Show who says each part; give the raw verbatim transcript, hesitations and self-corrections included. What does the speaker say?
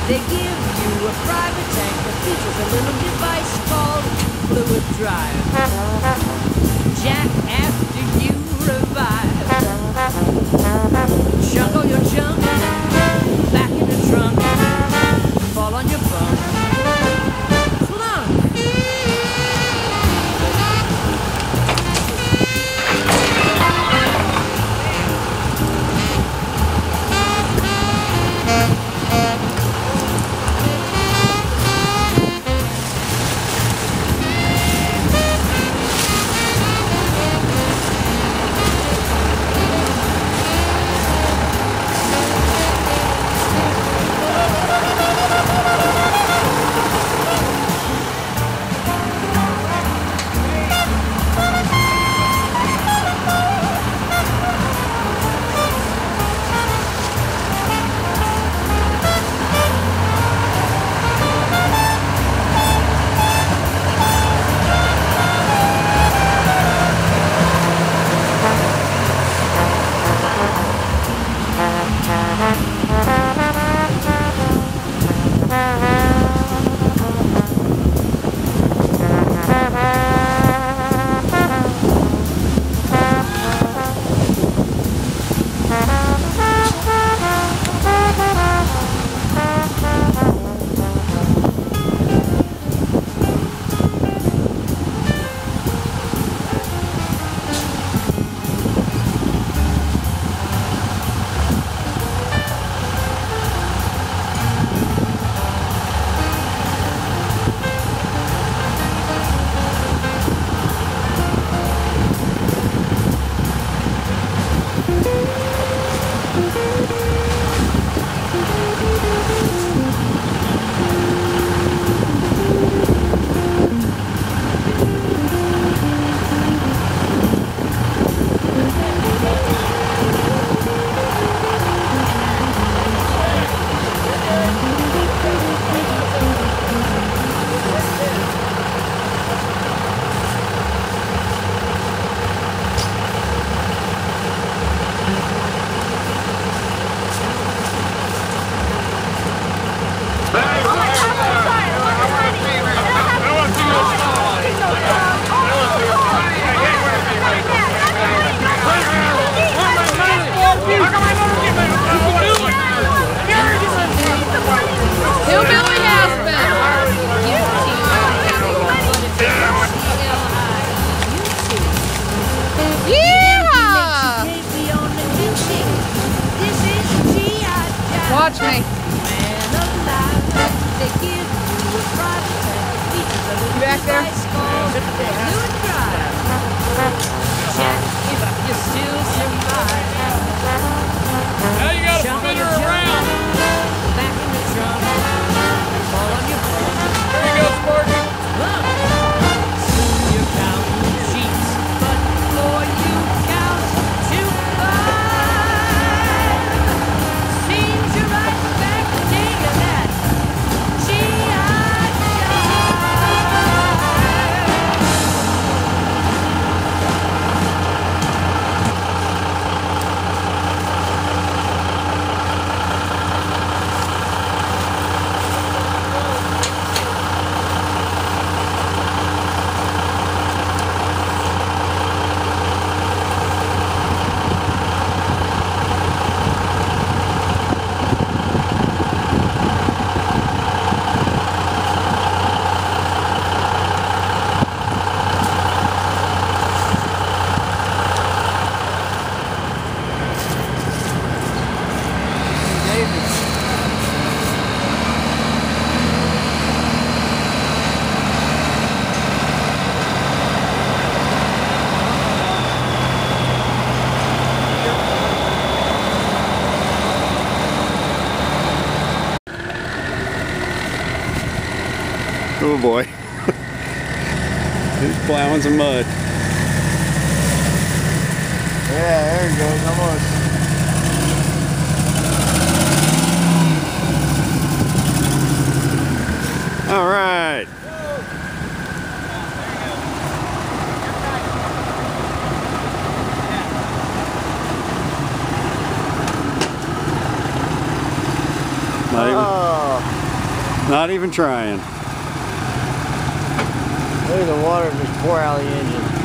Speaker 1: They give you a private tank that features a little device called fluid drive. Jack after you revive. Chunk all your junk back in the trunk. Fall on your bum. Clunk.
Speaker 2: Watch me. You back there?
Speaker 3: Now you gotta spin her around.
Speaker 1: Back in the trunk. Fall on your butt.
Speaker 3: There you go, Sparky.
Speaker 1: Soon you're counting sheets, but before you count to five, seems you're right back to digging that G I
Speaker 4: Oh boy. He's plowing some mud.
Speaker 5: Yeah, there he goes, almost.
Speaker 4: All right. Not even,
Speaker 5: Oh.
Speaker 4: Not even trying.
Speaker 5: Look at the water just pour out of the engine.